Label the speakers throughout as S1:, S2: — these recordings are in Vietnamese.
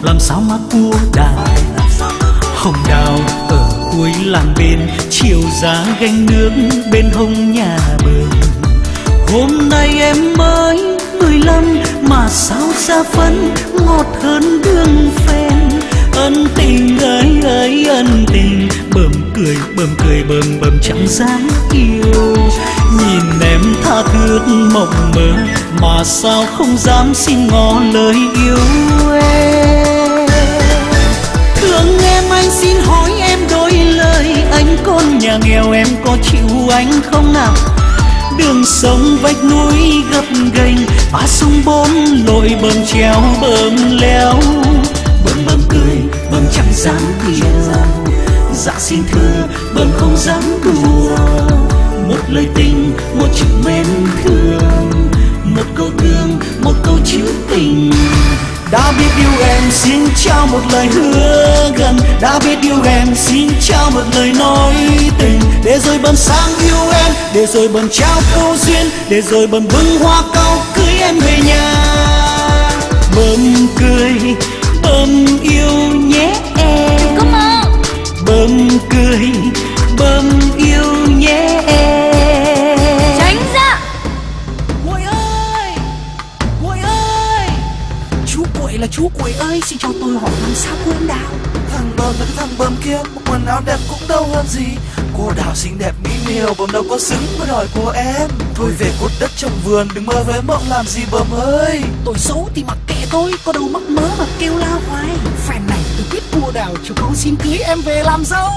S1: làm sao mà cua đào. Hồng đào ở cuối làng bên, chiều giá gánh nước bên hông nhà bờ. Hôm nay em mới 15 mà sao ra phấn ngọt hơn đường phèn. Ân tình ơi ơi ân tình, bờm cười bờm chẳng dám yêu. Nhìn em tha thước mộng mơ mà sao không dám xin ngỏ lời yêu em. Thương em anh xin hỏi em đôi lời, anh con nhà nghèo em có chịu anh không nào? Đường sông vách núi gập ghềnh, ba sông bốn lội bờm treo bờm leo. Bờm cười bờm chẳng dám yêu, dạ xin thưa bờm không dám đùa. Một lời tình một chữ mến thương, một câu thương một câu trữ tình. Đã biết yêu em xin trao một lời hứa gần, đã biết yêu em xin trao một lời nói tình. Để rồi bờm sang yêu em, để rồi bờm trao câu duyên, để rồi bờm bưng hoa cau cưới em về nhà. Bờm cười bờm yêu nhé em,
S2: có mơ.
S1: Bờm cười bờm yêu nhé em.
S2: Tránh ra.
S1: Quậy ơi, chú Quậy là chú Quậy ơi, xin cho tôi hỏi làm sao cô em Đào?
S3: Thằng bờm với thằng bờm kia một quần áo đẹp cũng đâu hơn gì. Cô Đào xinh đẹp mỹ miều, bờm đâu có xứng với đòi của em. Thôi về cốt đất trồng vườn, đừng mơ với mộng làm gì bờm ơi.
S1: Tôi xấu thì mặc kệ tôi, có đâu mắc mớ mà kêu la hoài. Phen này tôi quyết cô Đào cho con xin cưới em về làm dâu.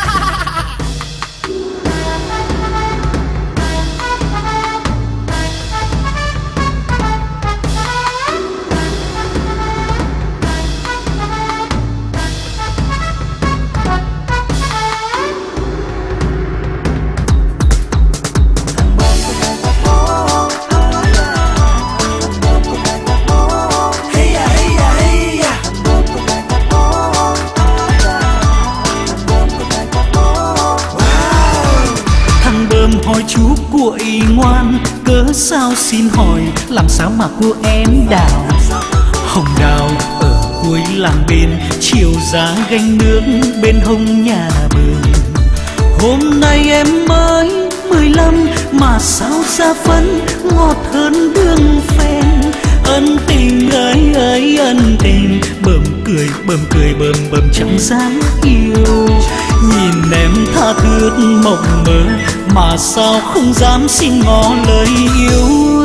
S1: Hỏi chú Quậy ngoan, cớ sao xin hỏi làm sao mà cô em Đào? Hồng đào ở cuối làng bên, chiều giá gánh nước bên hông nhà bờ. Hôm nay em mới 15 mà sao ra phấn ngọt hơn đường phèn. Ân tình ơi ơi ân tình, bờm cười bờm chẳng dám yêu. Nhìn em tha thước mộng mơ mà sao không dám xin ngỏ lời yêu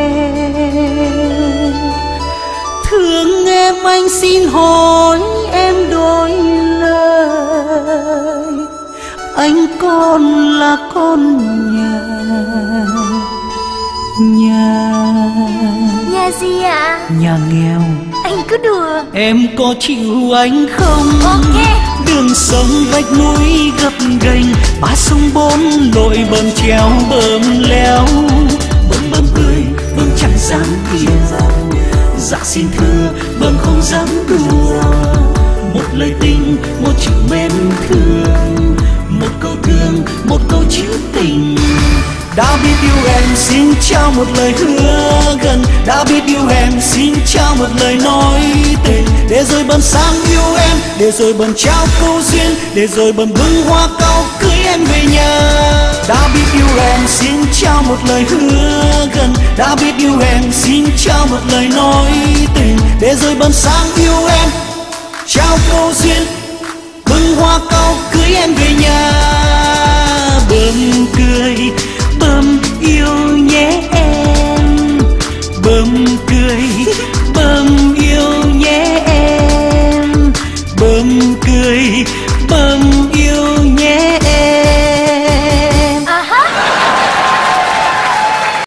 S1: em. Thương em anh xin hỏi em đôi lời, anh con là con
S2: Nhà gì ạ?
S1: Nhà nghèo.
S2: Anh cứ đùa.
S1: Em có chịu anh không?
S2: Ok.
S1: Đường sông vách núi gập ghềnh, ba sông bốn lội bờm treo bờm leo. Bờm cười bờm chẳng dám yêu, dạ xin thưa bờm không dám đùa. Một lời tình một chữ mến thương, một câu thương một câu trữ tình. Đã biết yêu em xin trao một lời hứa gần, đã biết yêu em xin trao một lời nói tình. Để rồi bờm sang yêu em, để rồi bờm trao câu duyên, để rồi bờm bưng hoa cau cưới em về nhà. Đã biết yêu em xin trao một lời hứa gần, đã biết yêu em xin trao một lời nói tình. Để rồi bờm sang yêu em, trao câu duyên, bưng hoa cau cưới em về nhà. Bờm cười bờm yêu nhé em, bờm cười bờm yêu nhé em, bờm cười bờm yêu.